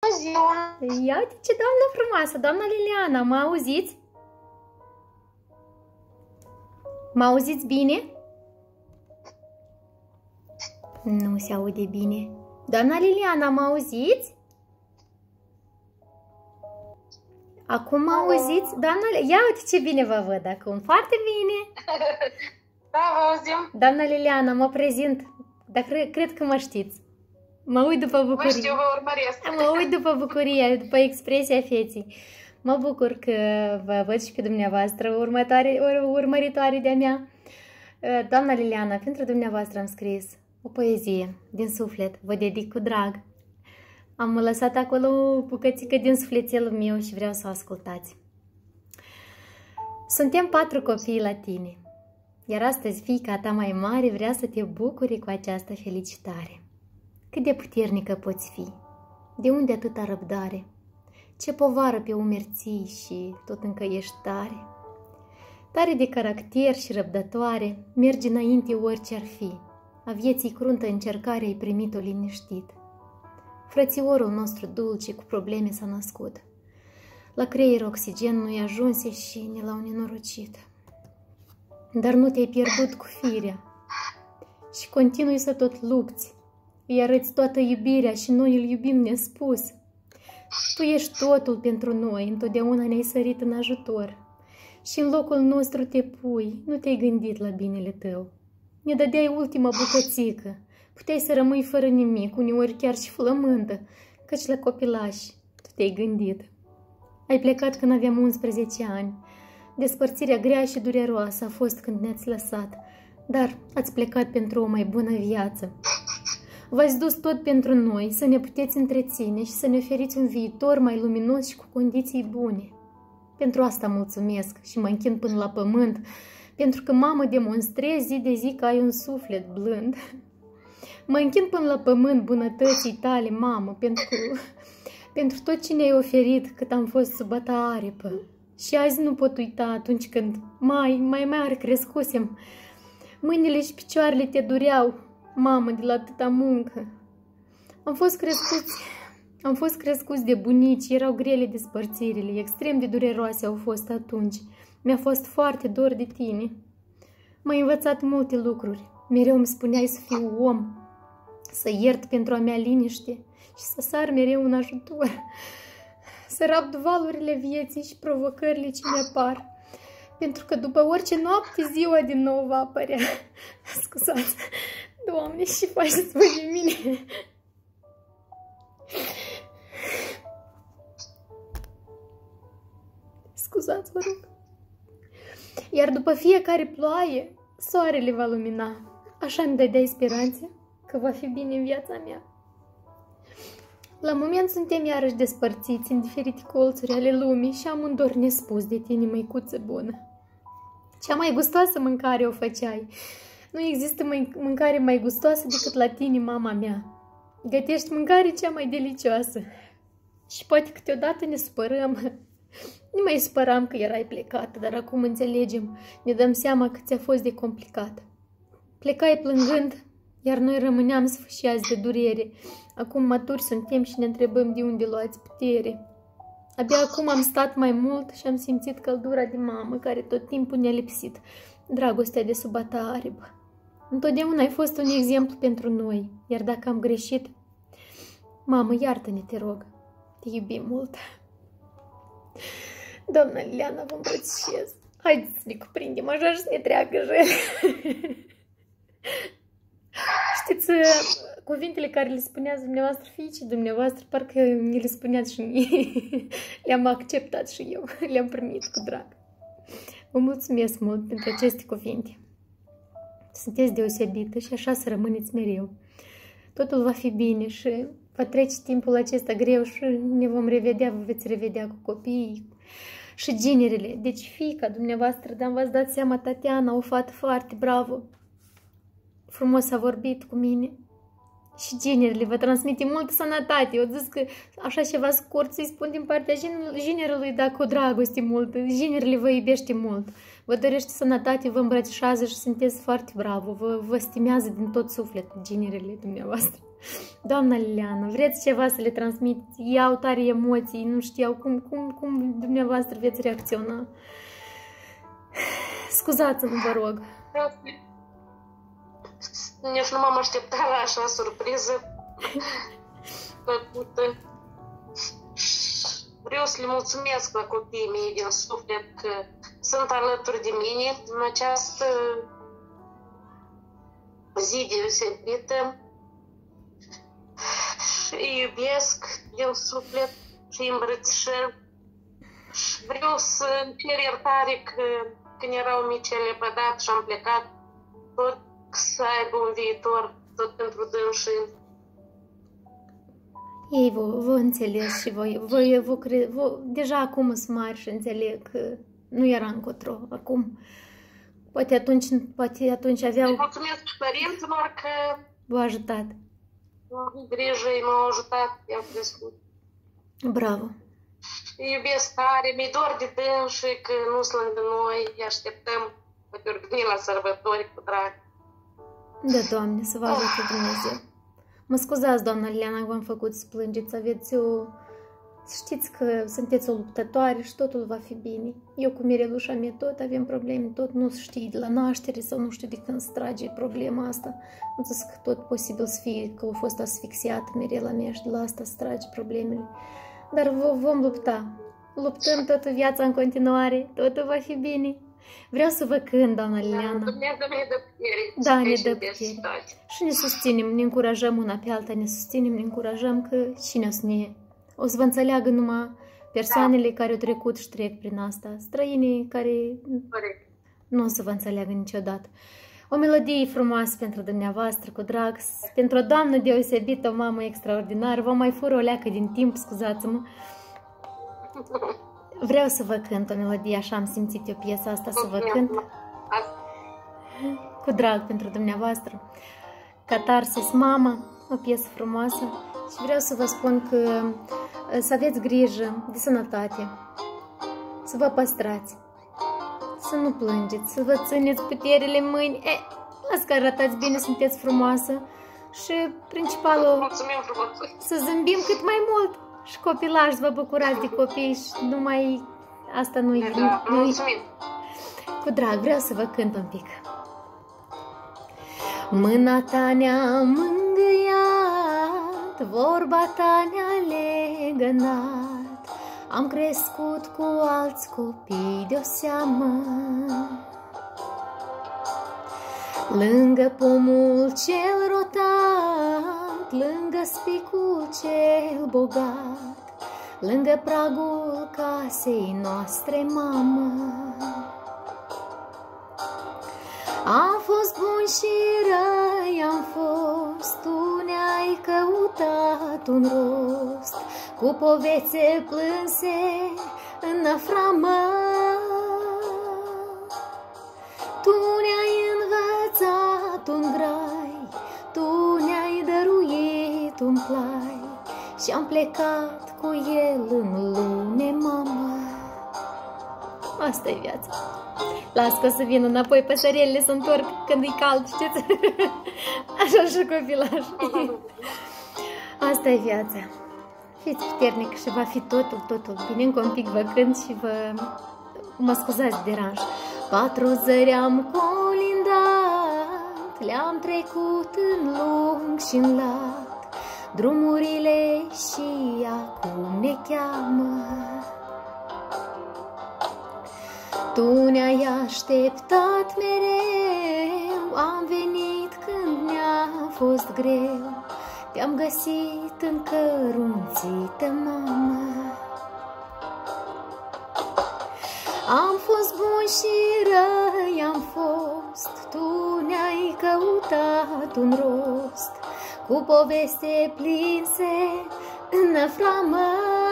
ziua! Ia uite ce doamnă frumoasă, doamna Liliana, mă auziți? Mă auziți bine? Nu se aude bine. Doamna Liliana, mă auziți? Acum mă auziți? Doamna Ia uite ce bine vă văd acum, foarte bine! Da, vă auzim! Doamna Liliana, mă prezint, dar cred că mă știți. Mă uit după bucurie. Vă știu, vă urmăresc. Mă uit după bucurie, după expresia feții. Mă bucur că vă văd și pe dumneavoastră, urmăritoare de-a mea. Doamna Liliana, pentru dumneavoastră am scris o poezie din suflet, vă dedic cu drag. Am lăsat acolo o bucățică din sufletelul meu și vreau să o ascultați. Suntem 4 copii la tine, iar astăzi fiica ta mai mare vrea să te bucuri cu această felicitare. Cât de puternică poți fi, de unde atâta răbdare, ce povară pe umeri ții și tot încă ești tare. Tare de caracter și răbdătoare, mergi înainte orice ar fi, a vieții cruntă încercare ai primit-o liniștit. Frățiorul nostru dulce cu probleme s-a născut, la creier oxigen nu-i ajunse și ne l-au nenorocit. Dar nu te-ai pierdut cu firea și continui să tot lupți, îi arăți toată iubirea și noi îl iubim nespus. Tu ești totul pentru noi, întotdeauna ne-ai sărit în ajutor și în locul nostru te pui, nu te-ai gândit la binele tău. Ne dădeai ultima bucățică, puteai să rămâi fără nimic, uneori chiar și flămândă, căci la copilași tu te-ai gândit. Ai plecat când aveam 11 ani, despărțirea grea și dureroasă a fost când ne-ați lăsat, dar ați plecat pentru o mai bună viață. V-ați dus tot pentru noi, să ne puteți întreține și să ne oferiți un viitor mai luminos și cu condiții bune. Pentru asta mulțumesc și mă închin până la pământ, pentru că, mamă, demonstrezi zi de zi că ai un suflet blând. Mă închin până la pământ bunătății tale, mamă, pentru tot ce ne-ai oferit cât am fost sub a ta aripă. Și azi nu pot uita atunci când mai mare crescusem. Mâinile și picioarele te dureau, mamă, de la atâta muncă. Am fost crescuți de bunici, erau grele despărțirile, extrem de dureroase au fost atunci. Mi-a fost foarte dor de tine. M-ai învățat multe lucruri, mereu îmi spuneai să fiu om, să iert pentru a mea liniște și să sar mereu în ajutor, să rabd valurile vieții și provocările ce mi-apar, pentru că după orice noapte ziua din nou va apărea. Scuzați, Doamne, și faci să de mine. Scuzați, vă rog. Iar după fiecare ploaie, soarele va lumina. Așa îmi dădeai speranțe că va fi bine în viața mea. La moment suntem iarăși despărțiți în diferite colțuri ale lumii și am un dor nespus de tine, măicuță bună. Cea mai gustoasă mâncare o făceai. Nu există mâncare mai gustoasă decât la tine, mama mea. Gătești mâncare cea mai delicioasă. Și poate câteodată ne supărăm. Nu mai supăram că erai plecată, dar acum înțelegem, ne dăm seama că ți-a fost de complicat. Plecai plângând, iar noi rămâneam sfâșiați de durere. Acum maturi suntem și ne întrebăm de unde luați putere. Abia acum am stat mai mult și am simțit căldura de mamă, care tot timpul ne-a lipsit, dragostea de sub a ta aripă. Întotdeauna ai fost un exemplu pentru noi, iar dacă am greșit, mamă, iartă-ne, te rog, te iubim mult. Doamna Liliana, vă îmbrățișez. Haideți să ne cuprindem așa și să ne treacă jele. Știți, cuvintele care le spuneați dumneavoastră fiicii dumneavoastră, parcă mi le spuneați și mie. Le-am acceptat și eu, le-am primit cu drag. Vă mulțumesc mult pentru aceste cuvinte. Sunteți deosebită și așa să rămâneți mereu. Totul va fi bine și va trece timpul acesta greu și ne vom revedea, vă veți revedea cu copiii și ginerele. Deci fiica dumneavoastră, dar v-ați dat seama, Tatiana, o fată foarte bravă, frumos a vorbit cu mine. Și ginerele vă transmite multă sănătate. Eu zis că așa ceva scurt să-i spun din partea ginerului, dar cu dragoste multă. Ginerele vă iubește mult. Vă dorește sănătate, vă îmbrățișează și sunteți foarte bravo. Vă stimează din tot sufletul ginerele dumneavoastră. Doamna Liliana, vreți ceva să le transmiteți? Ei au tare emoții, nu știau cum dumneavoastră veți reacționa. Scuzați-mă, vă rog. Nici nu m-am așteptat la așa surpriză plăcută. Vreau să le mulțumesc la copiii mei din suflet că sunt alături de mine în această zi deosebită. Și îi iubesc din suflet și îi îmbrățișez. Și vreau să cer iertare că când erau mici le pădat și am plecat, tot să aibă un viitor, tot pentru dânsii. Ei vă înțeles și deja acum sunt mari și înțeleg că nu era încotro acum. Poate atunci aveau... Mulțumesc și părinților că v-au ajutat. Grijă, m-au ajutat, i-am crescut. Bravo. Îi iubesc tare, mi-e dor de dânsii că nu sunt lângă noi, îi așteptăm, poate ori veni la sărbători cu drag. Da, Doamne, să vă ajute Dumnezeu. Mă scuzați, doamna Liliana, că v-am făcut să plângeți, aveți o... Știți că sunteți o luptătoare și totul va fi bine. Eu cu Mirelușa mea tot avem probleme, tot nu știi de la naștere sau nu știu de când se trage problema asta. Nu zic că tot posibil să fie că a fost asfixiată Mirela mea și de la asta se trage problemele. Dar vom lupta. Luptăm toată viața în continuare, totul va fi bine. Vreau să vă cânt, doamna Liliana. Dumnezeu ne dă putere. Da, ne dă putere. Și ne susținem, ne încurajăm una pe alta, ne susținem, ne încurajăm că cine o să vă înțeleagă numai persoanele care au trecut și trec prin asta. Străinii care nu o să vă înțeleagă niciodată. O melodie frumoasă pentru dumneavoastră, cu drag, pentru o doamnă deosebită, o mamă extraordinară. Vă mai fură o leacă din timp, scuzați-mă. Vreau să vă cânt o melodie, așa am simțit eu piesa asta, să vă cânt. Cu drag pentru dumneavoastră. Catarsis Mama, o piesă frumoasă. Și vreau să vă spun că să aveți grijă de sănătate, să vă păstrați, să nu plângeți, să vă țineți puterile în mâini. Las că arătați bine, sunteți frumoasă. Și principalul, să zâmbim cât mai mult. Și copilași, să vă bucurați de copii și numai asta nu-i... Cu drag, vreau să vă cânt un pic. Mâna ta ne-a mângâiat, vorba ta ne-a legănat, am crescut cu alți copii de-o seamă. Lângă pomul cel rotat, lângă spicul cel bogat, lângă pragul casei noastre, mamă. Am fost bun și răi, am fost, tu ne-ai căutat un rost, cu povețe plânse în năframă. Tu ne-ai învățat un grai, tu ne-ai dăruit un plai și am plecat cu el în lume, mamă. Asta-i viața. Las că o să vin înapoi, păsărelele se întorc când e cald, știți? Așa și copilaș. Asta e viața. Fiți puternic și va fi totul bine. Încă un pic vă cânt și mă scuzați de deranj. 4 zări am colindat, le-am trecut în lung și în lat, drumurile și acum ne cheamă. Tu ne-ai așteptat mereu, am venit când ne-a fost greu, te-am găsit încărunțită, mamă. Am fost bun și răi, am fost, tu ne-ai căutat un rost, cu poveste plinse în năframă.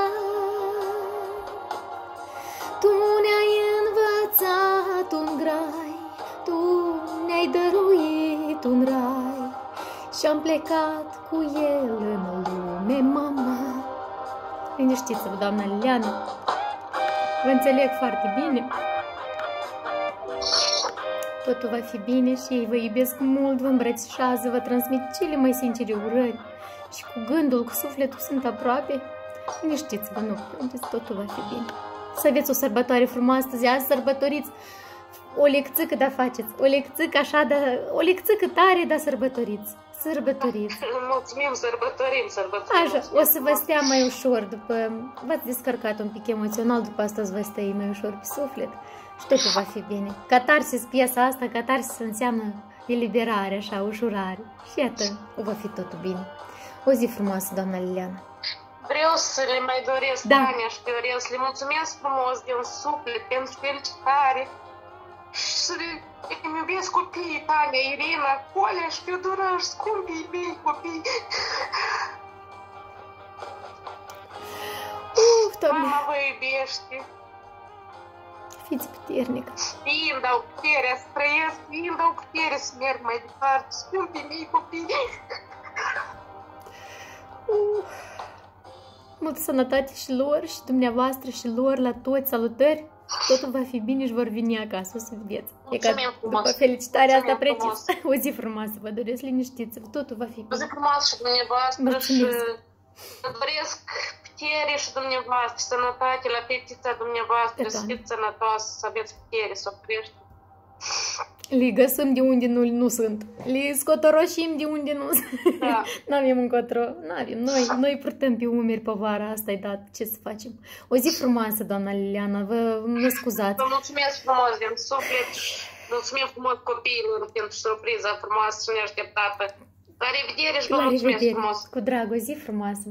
Tu ne-ai învățat un grai, tu ne-ai dăruit un rai și am plecat cu el în lume, mama. Liniștiți-vă, doamna Liliana, vă înțeleg foarte bine. Totul va fi bine și ei vă iubesc mult, vă îmbrățișează, vă transmit cele mai sincere urări. și cu gândul, cu sufletul sunt aproape, liniștiți-vă, nu plângeți, totul va fi bine. Să aveți o sărbătoare frumoasă, azi sărbătoriți o lecțică, dar faceți, o lecțică așa, o lecțică tare, dar sărbătoriți. Sărbătoriți. Mulțumim, sărbătorim. Așa, o să vă stea mai ușor după, v-ați descărcat un pic emoțional, după asta o să vă stea mai ușor pe suflet și totul va fi bine. Catarsis, piesa asta, catarsis înseamnă eliberare, așa, ușurare. Și iată, o va fi totul bine. O zi frumoasă, doamna Liliana. Vreau să le mai doresc, Tania și Viorel, să le mulțumesc frumos din suflet pentru felicitare și să îmi iubesc copiii, Tania, Irina, Colea și Fiodora și scumpii mei copii. Mama vă iubește. Fiți puternică. Îi îmi dau puterea să trăiesc, îi îmi dau puterea să merg mai departe, scumpii mei copii. Multă sănătate și lor și dumneavoastră și lor, la toți, salutări. Totul va fi bine și vor veni acasă, o să vedeți. E ca după felicitarea asta precis. O zi frumoasă, vă doresc, liniștiți-vă, totul va fi bine. O zi frumoasă și dumneavoastră și vă doresc putere și dumneavoastră, sănătate la fetița dumneavoastră, să fiți sănătoasă, să aveți putere, să o crești. Le găsăm de unde nu sunt. Le scotoroșim de unde nu sunt. Da. N-avem încotro. N-avem. Noi purtăm pe umeri povara asta, e dat. Ce să facem? O zi frumoasă, doamna Liliana. Vă scuzați. Vă mulțumesc frumos din suflet. Mulțumim frumos copiilor pentru surpriza frumoasă și neașteptată. La revedere și vă mulțumesc frumos. Cu drag, o zi frumoasă.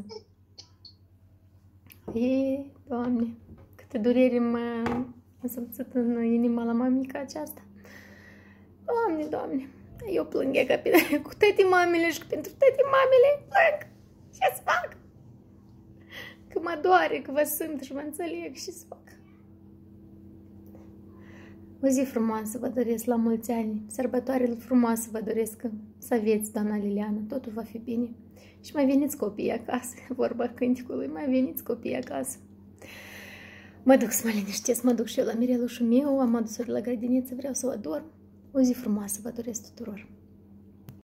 Doamne, câte dureri m-a simțit în inima la mamica aceasta. Doamne, Doamne, eu plâng cu toate mamele și pentru toate mamele plâng. Ce să fac? Că mă doare, că vă sunt și mă înțeleg și să fac. O zi frumoasă vă doresc, la mulți ani, sărbătoare frumoasă vă doresc să aveți, doamna Liliana, totul va fi bine. Și mai veniți copiii acasă, vorba cânticului, mai veniți copiii acasă. Mă duc să mă liniștesc, mă duc și eu la mirelușul meu, am adus-o la grădiniță, vreau să o adorm. O zi frumoasă vă doresc tuturor!